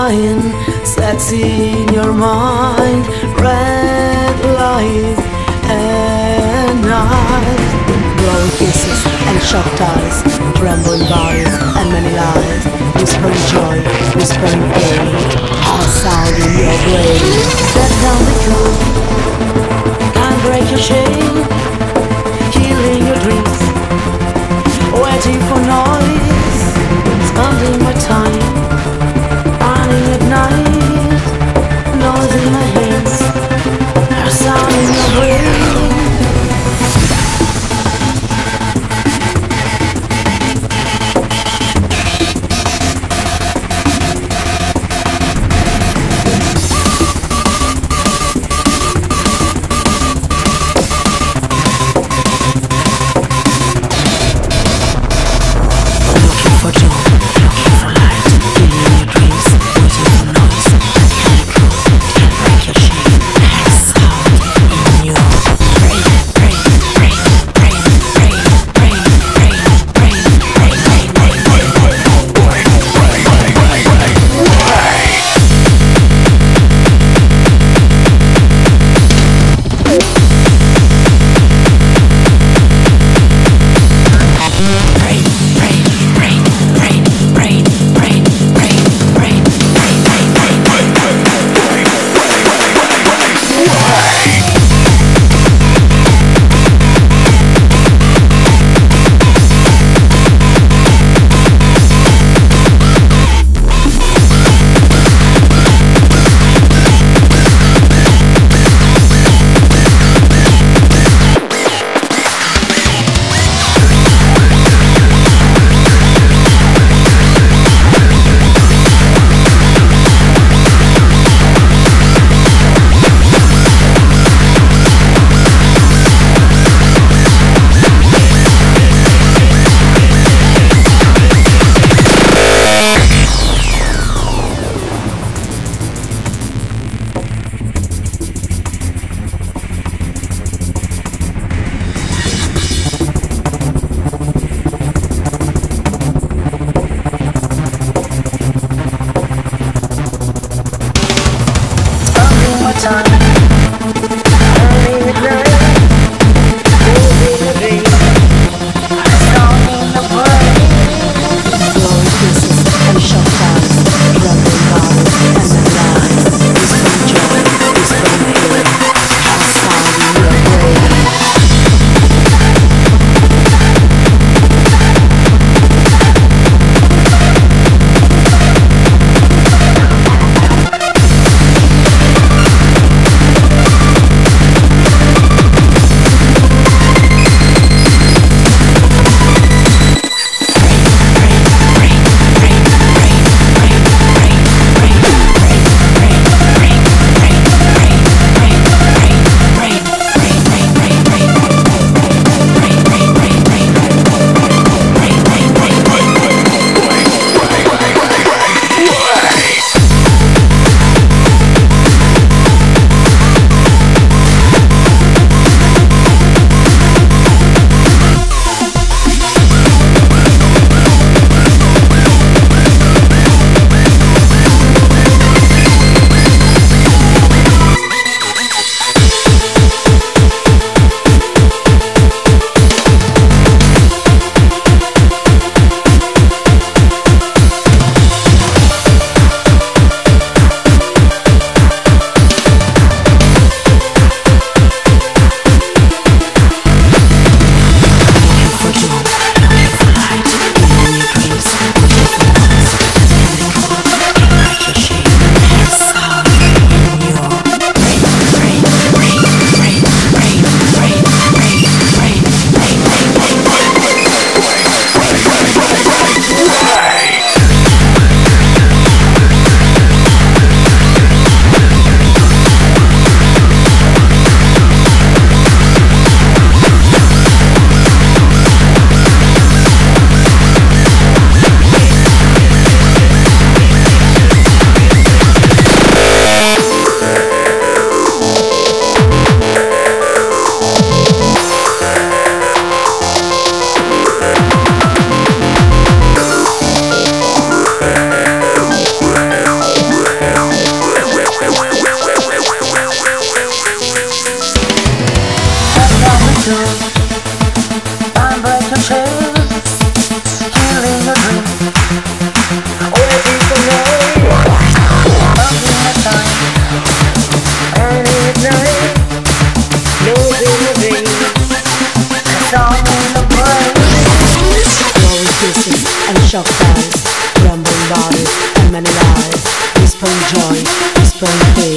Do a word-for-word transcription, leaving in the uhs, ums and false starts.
line sets in your mind. Red light and night. Blowing kisses and shocked eyes, trembling bodies and many lies. Whispering joy, whispering pain, all sound in your brain. That down the cool, can't break your chain. Killing your dreams, waiting for noise. Spending my time, running at night. Noise in my hands, a sound in your brain. For joy, looking for light. shock ties, trembling bodies, and many lies, whispering joy, whispering fear.